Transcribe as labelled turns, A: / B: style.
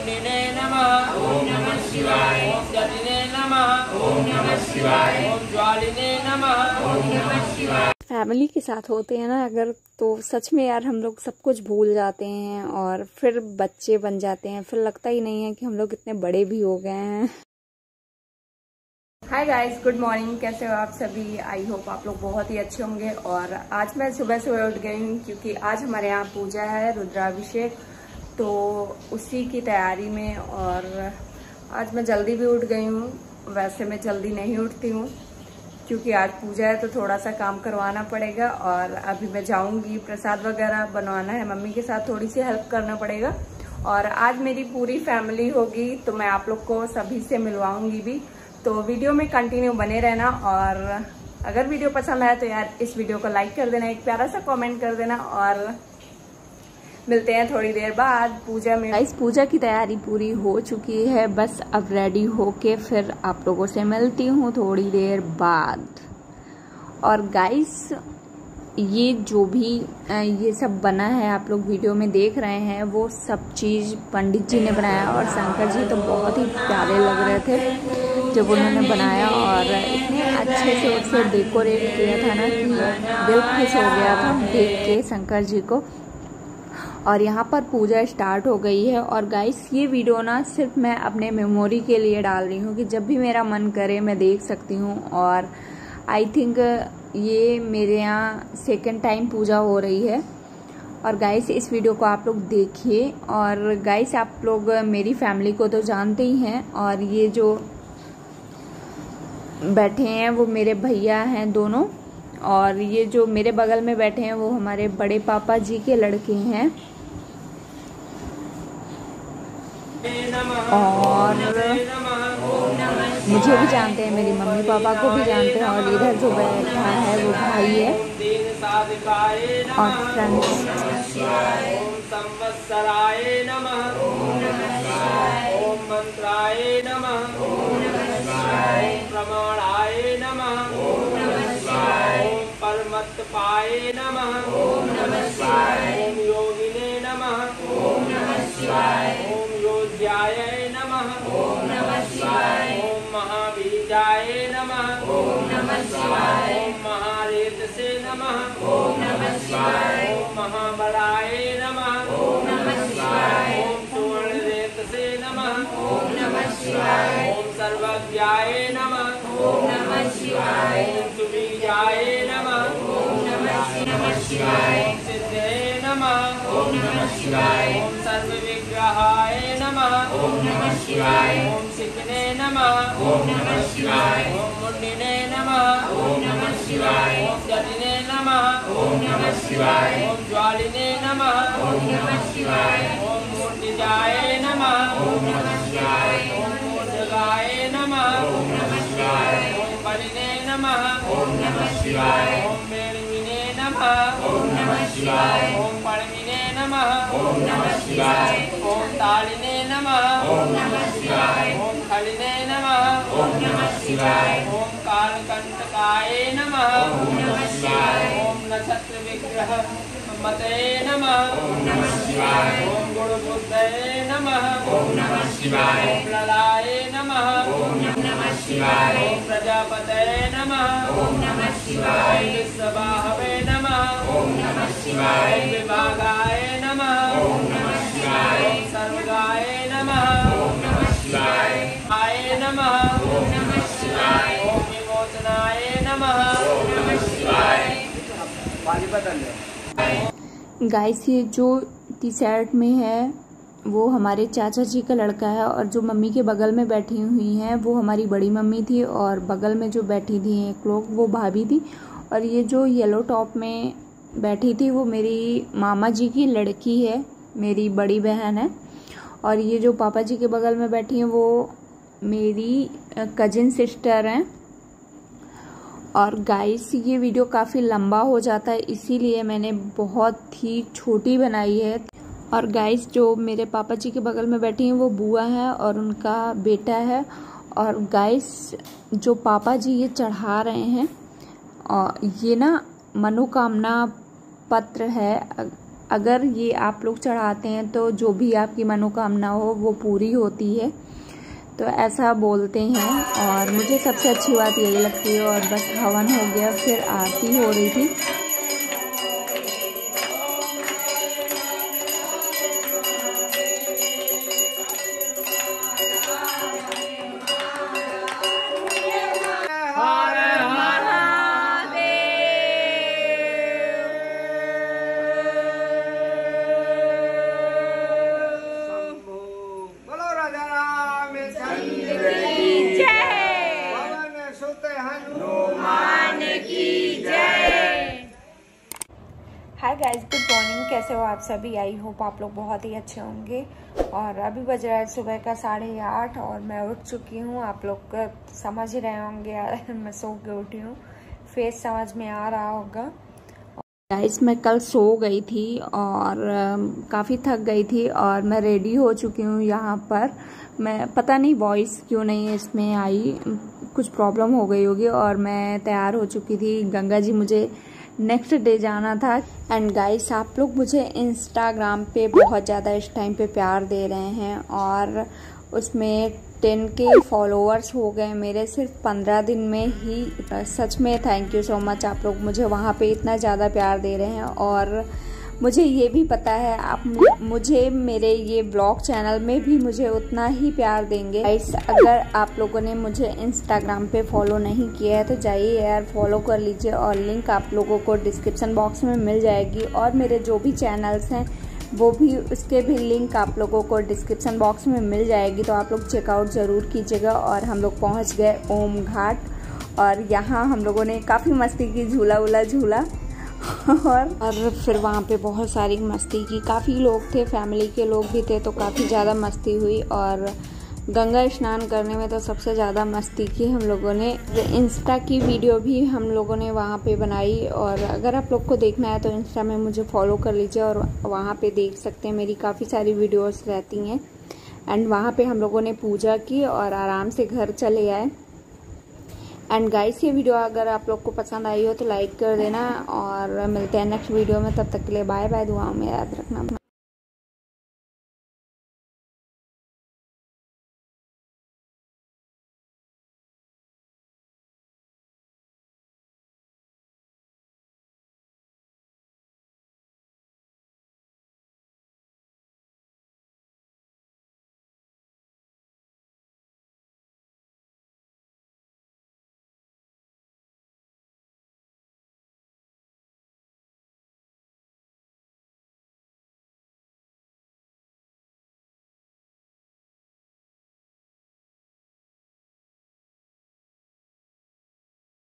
A: मुनिने नमः। ओम नमः शिवाय। ओम जनिने नमः। ओम नमः शिवाय। ओम ज्वालिने नमः। ओम नमः शिवाय।
B: फैमिली के साथ होते हैं ना अगर, तो सच में यार हम लोग सब कुछ भूल जाते हैं और फिर बच्चे बन जाते हैं, फिर लगता ही नहीं है कि हम लोग इतने बड़े भी हो गए हैं। Hi guys, good morning. कैसे हो आप सभी? आई होप आप लोग बहुत ही अच्छे होंगे। और आज मैं सुबह सुबह उठ गई हूँ क्योंकि आज हमारे यहाँ पूजा है, रुद्राभिषेक, तो उसी की तैयारी में। और आज मैं जल्दी भी उठ गई हूँ। वैसे मैं जल्दी नहीं उठती हूँ क्योंकि आज पूजा है तो थोड़ा सा काम करवाना पड़ेगा। और अभी मैं जाऊँगी, प्रसाद वगैरह बनवाना है, मम्मी के साथ थोड़ी सी हेल्प करना पड़ेगा। और आज मेरी पूरी फैमिली होगी तो मैं आप लोग को सभी से मिलवाऊंगी भी, तो वीडियो में कंटिन्यू बने रहना। और अगर वीडियो पसंद आए तो यार इस वीडियो को लाइक कर देना, एक प्यारा सा कमेंट कर देना। और मिलते हैं थोड़ी देर बाद पूजा में। गाइस, पूजा की तैयारी पूरी हो चुकी है, बस अब रेडी होके फिर आप लोगों से मिलती हूँ थोड़ी देर बाद। और गाइस, ये जो भी ये सब बना है आप लोग वीडियो में देख रहे हैं, वो सब चीज़ पंडित जी ने बनाया। और शंकर जी तो बहुत ही प्यारे लग रहे थे जब उन्होंने बनाया, और इतने अच्छे से उसे डेकोरेट किया था ना कि दिल खुश हो गया था देख के शंकर जी को। और यहाँ पर पूजा स्टार्ट हो गई है। और गाइस, ये वीडियो ना सिर्फ मैं अपने मेमोरी के लिए डाल रही हूँ कि जब भी मेरा मन करे मैं देख सकती हूँ। और आई थिंक ये मेरे यहाँ सेकंड टाइम पूजा हो रही है। और गाइस, इस वीडियो को आप लोग देखिए। और गाइस, आप लोग मेरी फैमिली को तो जानते ही हैं, और ये जो बैठे हैं वो मेरे भैया हैं दोनों, और ये जो मेरे बगल में बैठे हैं वो हमारे बड़े पापा जी के लड़के हैं। और मुझे भी जानते हैं, मेरी मम्मी पापा को भी जानते हैं। और इधर जो बैठा है वो भाई है और फ्रेंड्स।
A: ओम संवत्सराय नमः। ओम मंत्राय नमः। ओम प्रमाणाय नमः। ओम परमत्पाय नमः। ओम योगिने नमः। ओम योज्याय नमः। ओम महाबीजाय नमः। ओम महारेतसे नमः। ओम महाबलाय नमः। ओम सुवर्णरेतसे नमः। ओम सर्वज्ञाय नमः। ओम सुबीजाय नमः। ओम सिद्धे नमः। ओम सर्वविग्रहाय नमः। ओम सिकने नमः। ओम मुंडिने नमः। ओम जनिने नमः। ओम ज्वालिने नमः। ओम मूर्तिजाय नमः। ओम मूर्धगाय नमः। ओम बलिने नमः। ओम मेणिमिने नमः। ओम पड़मिने नमः। ओम तालिने नमः। ओम खलिने नमः। ओम कालकंटकाय नमः। ओम नक्षत्र विग्रह मते नमः। ओम गुणबुद्धये नमः। ओम ललाय नमः। ओम प्रजापतये नमः। ओम विश्वबाहवे नमः। ओम विभागाय नमः। ओम सर्वगाय नमः। आय नमः। ओम विमोचनाय नमः।
B: गाइस, ये जो टी शर्ट में है वो हमारे चाचा जी का लड़का है, और जो मम्मी के बगल में बैठी हुई हैं वो हमारी बड़ी मम्मी थी, और बगल में जो बैठी थी एक लोग वो भाभी थी। और ये जो येलो टॉप में बैठी थी वो मेरी मामा जी की लड़की है, मेरी बड़ी बहन है। और ये जो पापा जी के बगल में बैठी हैं वो मेरी कजिन सिस्टर हैं। और गाइस, ये वीडियो काफ़ी लंबा हो जाता है इसीलिए मैंने बहुत ही छोटी बनाई है। और गाइस, जो मेरे पापा जी के बगल में बैठी हैं वो बुआ है और उनका बेटा है। और गाइस, जो पापा जी ये चढ़ा रहे हैं, और ये ना मनोकामना पत्र है। अगर ये आप लोग चढ़ाते हैं तो जो भी आपकी मनोकामना हो वो पूरी होती है, तो ऐसा बोलते हैं। और मुझे सबसे अच्छी बात यही लगती है। और बस हवन हो गया, फिर आरती हो रही थी। Hi guys, good morning. कैसे हो आप सभी? आई होप आप लोग बहुत ही अच्छे होंगे। और अभी बज रहा है सुबह का 8:30 और मैं उठ चुकी हूँ। आप लोग समझ ही रहे होंगे मैं सो के उठी हूँ, फेस समझ में आ रहा होगा। गाइस मैं कल सो गई थी और काफ़ी थक गई थी और मैं रेडी हो चुकी हूँ यहाँ पर। मैं पता नहीं वॉइस क्यों नहीं इसमें आई, कुछ प्रॉब्लम हो गई होगी। और मैं तैयार हो चुकी थी। गंगा जी मुझे नेक्स्ट डे जाना था। एंड गाइस आप लोग मुझे इंस्टाग्राम पे बहुत ज़्यादा इस टाइम पे प्यार दे रहे हैं और उसमें 10K फॉलोअर्स हो गए मेरे सिर्फ 15 दिन में ही। सच में थैंक यू सो मच। आप लोग मुझे वहाँ पे इतना ज़्यादा प्यार दे रहे हैं और मुझे ये भी पता है आप मुझे मेरे ये ब्लॉग चैनल में भी मुझे उतना ही प्यार देंगे। गाइस अगर आप लोगों ने मुझे इंस्टाग्राम पे फॉलो नहीं किया है तो जाइए यार फॉलो कर लीजिए और लिंक आप लोगों को डिस्क्रिप्शन बॉक्स में मिल जाएगी। और मेरे जो भी चैनल्स हैं वो भी, उसके भी लिंक आप लोगों को डिस्क्रिप्शन बॉक्स में मिल जाएगी, तो आप लोग चेकआउट ज़रूर कीजिएगा। और हम लोग पहुँच गए ओम घाट और यहाँ हम लोगों ने काफ़ी मस्ती की, झूला वूला झूला और फिर वहाँ पे बहुत सारी मस्ती की। काफ़ी लोग थे, फैमिली के लोग भी थे, तो काफ़ी ज़्यादा मस्ती हुई। और गंगा स्नान करने में तो सबसे ज़्यादा मस्ती की हम लोगों ने। इंस्टा की वीडियो भी हम लोगों ने वहाँ पे बनाई। और अगर आप लोग को देखना है तो इंस्टा में मुझे फॉलो कर लीजिए और वहाँ पे देख सकते हैं, मेरी काफ़ी सारी वीडियोस रहती हैं। एंड वहाँ पे हम लोगों ने पूजा की और आराम से घर चले आए। एंड गाइस ये वीडियो अगर आप लोग को पसंद आई हो तो लाइक कर देना और मिलते हैं नेक्स्ट वीडियो में। तब तक के लिए बाय बाय। दुआओं में याद रखना।